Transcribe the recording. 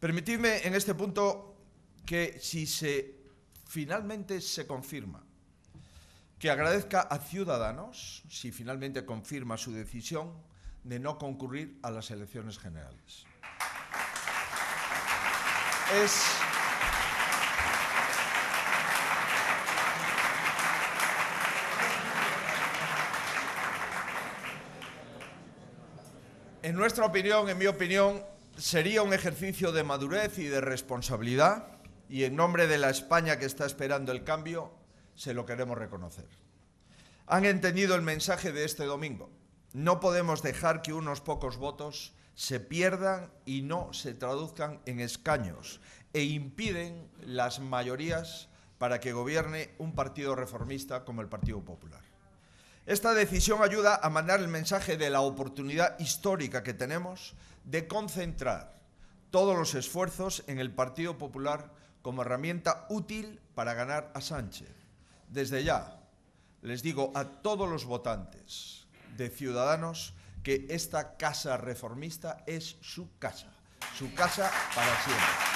Permitidme en este punto que si finalmente se confirma, que agradezca a Ciudadanos, si finalmente confirma su decisión de no concurrir a las elecciones generales. En nuestra opinión, en mi opinión, sería un ejercicio de madurez y de responsabilidad, y en nombre de la España que está esperando el cambio, se lo queremos reconocer. Han entendido el mensaje de este domingo. No podemos dejar que unos pocos votos se pierdan y no se traduzcan en escaños e impiden las mayorías para que gobierne un partido reformista como el Partido Popular. Esta decisión ayuda a mandar el mensaje de la oportunidad histórica que tenemos de concentrar todos los esfuerzos en el Partido Popular como herramienta útil para ganar a Sánchez. Desde ya, les digo a todos los votantes de Ciudadanos que esta casa reformista es su casa para siempre.